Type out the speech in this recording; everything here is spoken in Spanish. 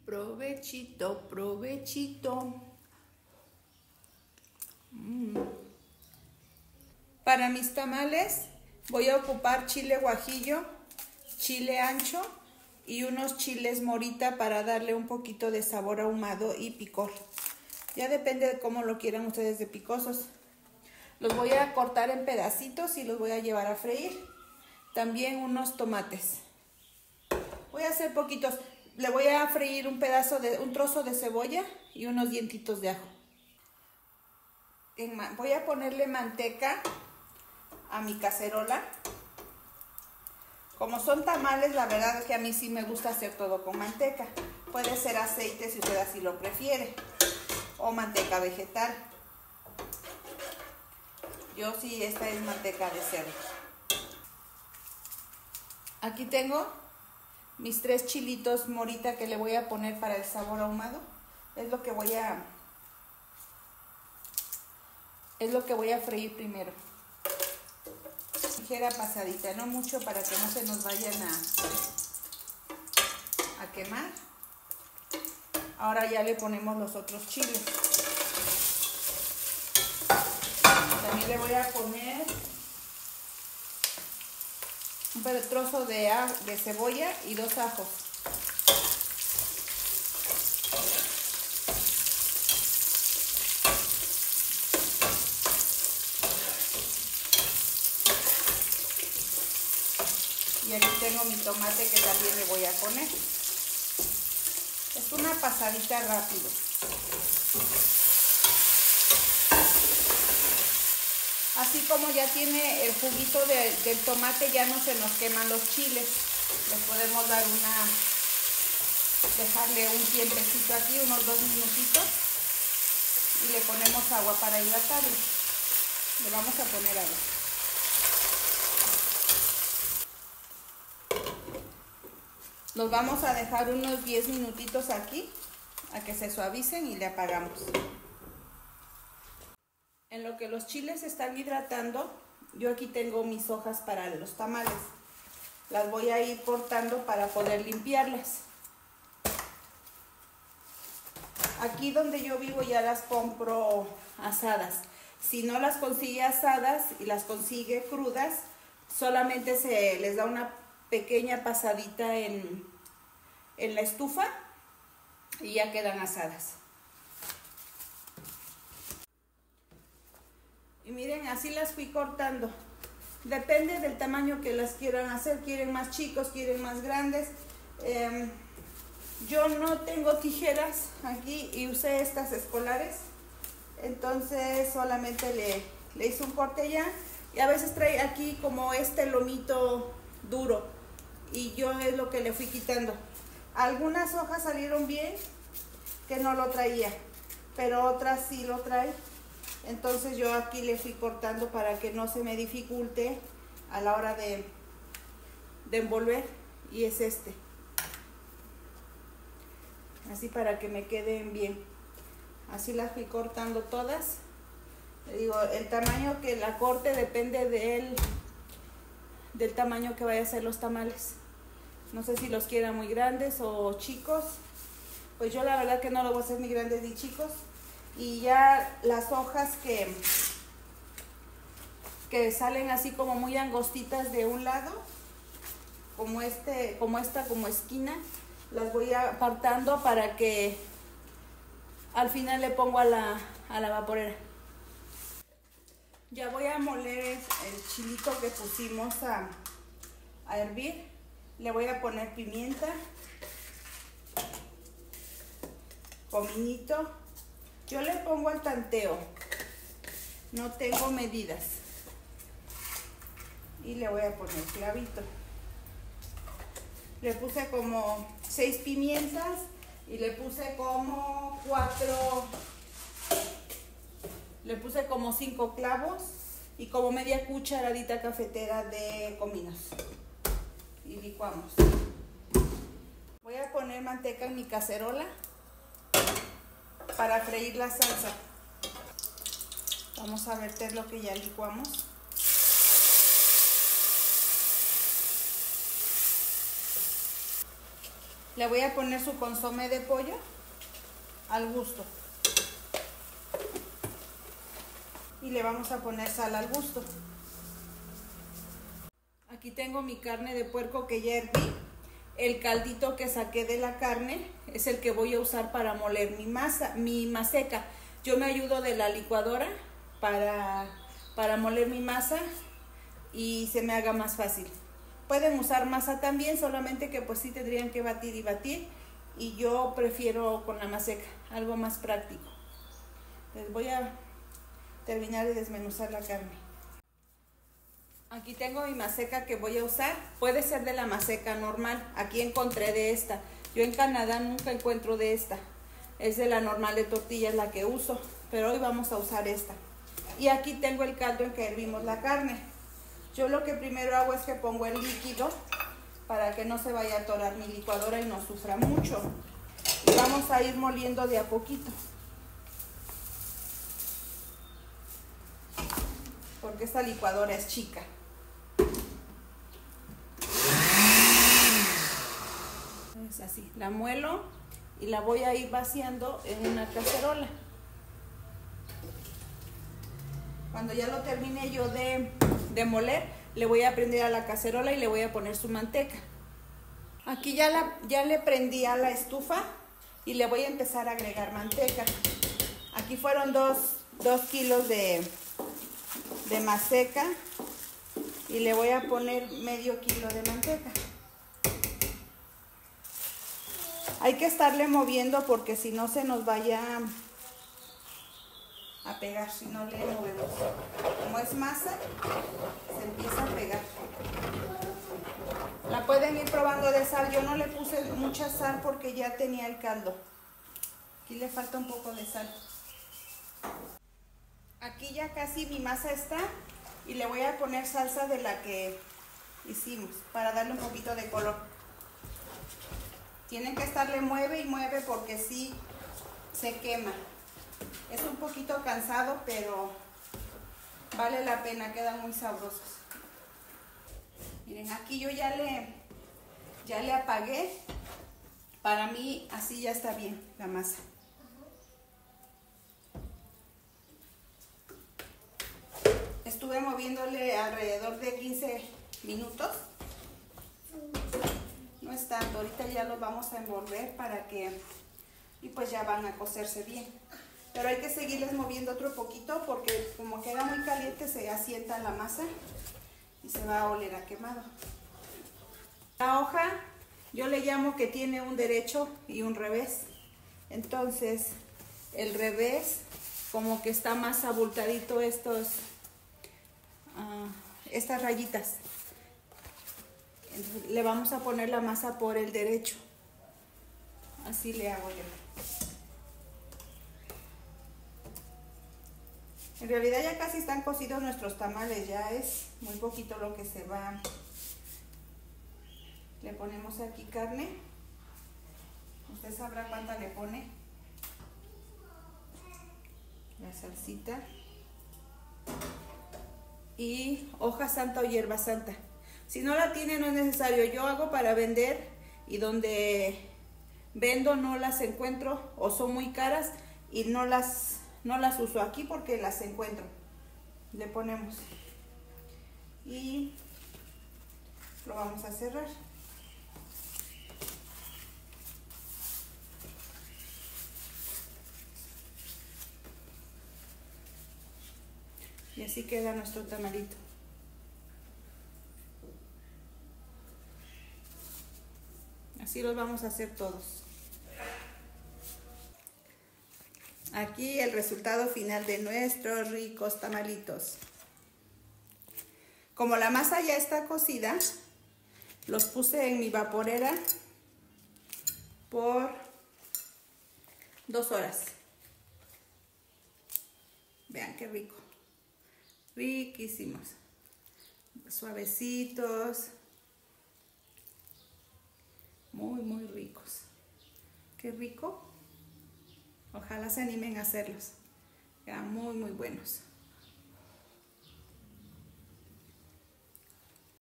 Provechito, provechito. Para mis tamales voy a ocupar chile guajillo, chile ancho y unos chiles morita para darle un poquito de sabor ahumado y picor. Ya depende de cómo lo quieran ustedes de picosos. Los voy a cortar en pedacitos y los voy a llevar a freír. También unos tomates. Voy a hacer poquitos. Le voy a freír un trozo de cebolla y unos dientitos de ajo. Voy a ponerle manteca a mi cacerola. Como son tamales, la verdad es que a mí sí me gusta hacer todo con manteca. Puede ser aceite si usted así lo prefiere, o manteca vegetal. Yo sí, esta es manteca de cerdo. Aquí tengo mis 3 chilitos morita que le voy a poner para el sabor ahumado. Es lo que voy a freír primero. Ligera pasadita, no mucho para que no se nos vayan a quemar. Ahora ya le ponemos los otros chiles. También le voy a poner un trozo de cebolla y 2 ajos. Y aquí tengo mi tomate que también le voy a poner. Es una pasadita rápido. Así como ya tiene el juguito del tomate, ya no se nos queman los chiles. Le podemos dejarle un tiempecito aquí, unos 2 minutitos. Y le ponemos agua para hidratarlo. Le vamos a poner agua. Los vamos a dejar unos 10 minutitos aquí, a que se suavicen y le apagamos. En lo que los chiles están hidratando, yo aquí tengo mis hojas para los tamales. Las voy a ir cortando para poder limpiarlas. Aquí donde yo vivo ya las compro asadas. Si no las consigue asadas y las consigue crudas, solamente se les da una pequeña pasadita en la estufa y ya quedan asadas. Y miren, así las fui cortando. Depende del tamaño que las quieran hacer. Quieren más chicos, quieren más grandes. Yo no tengo tijeras aquí y usé estas escolares. Entonces solamente le hice un corte ya. Y a veces trae aquí como este lomito duro. Y yo es lo que le fui quitando. Algunas hojas salieron bien, que no lo traía. Pero otras sí lo trae. Entonces yo aquí le fui cortando para que no se me dificulte a la hora de envolver. Y es este. Así para que me queden bien. Así las fui cortando todas. Le digo, el tamaño que la corte depende del tamaño que vaya a ser los tamales. No sé si los quieran muy grandes o chicos. Pues yo la verdad que no los voy a hacer ni grandes ni chicos. Y ya las hojas que salen así como muy angostitas de un lado, como como esquina, las voy apartando para que al final le pongo a la vaporera. Ya voy a moler el chilito que pusimos a hervir. Le voy a poner pimienta, cominito. Yo le pongo al tanteo, no tengo medidas. Y le voy a poner clavito. Le puse como 6 pimientas y le puse como 5 clavos y como media cucharadita cafetera de cominos. Y licuamos. Voy a poner manteca en mi cacerola para freír la salsa. Vamos a verter lo que ya licuamos. Le voy a poner su consomé de pollo al gusto. Y le vamos a poner sal al gusto. Aquí tengo mi carne de puerco que ya herví. El caldito que saqué de la carne es el que voy a usar para moler mi maseca. Yo me ayudo de la licuadora para moler mi masa y se me haga más fácil. Pueden usar masa también, solamente que pues sí tendrían que batir y batir. Y yo prefiero con la maseca, algo más práctico. Les voy a terminar de desmenuzar la carne. Aquí tengo mi maseca que voy a usar. Puede ser de la maseca normal. Aquí encontré de esta. Yo en Canadá nunca encuentro de esta. Es de la normal de tortillas la que uso. Pero hoy vamos a usar esta. Y aquí tengo el caldo en que hervimos la carne. Yo lo que primero hago es que pongo el líquido para que no se vaya a atorar mi licuadora y no sufra mucho. Y vamos a ir moliendo de a poquito. Porque esta licuadora es chica. Es así, la muelo y la voy a ir vaciando en una cacerola. Cuando ya lo termine yo de moler, le voy a prender a la cacerola y le voy a poner su manteca. Aquí ya le prendí a la estufa y le voy a empezar a agregar manteca. Aquí fueron 2 kilos de maseca y le voy a poner medio kilo de manteca. Hay que estarle moviendo porque si no se nos vaya a pegar, si no le movemos. Como es masa, se empieza a pegar. La pueden ir probando de sal. Yo no le puse mucha sal porque ya tenía el caldo. Aquí le falta un poco de sal. Aquí ya casi mi masa está y le voy a poner salsa de la que hicimos para darle un poquito de color. Tienen que estarle mueve y mueve porque sí se quema. Es un poquito cansado, pero vale la pena, quedan muy sabrosos. Miren, aquí yo ya le apagué. Para mí así ya está bien la masa. Estuve moviéndole alrededor de 15 minutos. No es tanto, ahorita ya los vamos a envolver y pues ya van a cocerse bien. Pero hay que seguirles moviendo otro poquito porque como queda muy caliente se asienta la masa y se va a oler a quemado. La hoja yo le llamo que tiene un derecho y un revés. Entonces el revés como que está más abultadito estas rayitas. Entonces, le vamos a poner la masa por el derecho. Así le hago yo. En realidad ya casi están cocidos nuestros tamales, ya es muy poquito lo que se va. Le ponemos aquí carne. Usted sabrá cuánta le pone. La salsita. Y hoja santa o hierba santa. Si no la tiene no es necesario. Yo hago para vender y donde vendo no las encuentro o son muy caras y no las uso aquí porque las encuentro. Le ponemos y lo vamos a cerrar. Y así queda nuestro tamalito. Así los vamos a hacer todos. Aquí el resultado final de nuestros ricos tamalitos. Como la masa ya está cocida, los puse en mi vaporera por 2 horas. Vean qué rico. Riquísimos. Suavecitos. Muy, muy ricos. Qué rico. Ojalá se animen a hacerlos. Quedan muy, muy buenos.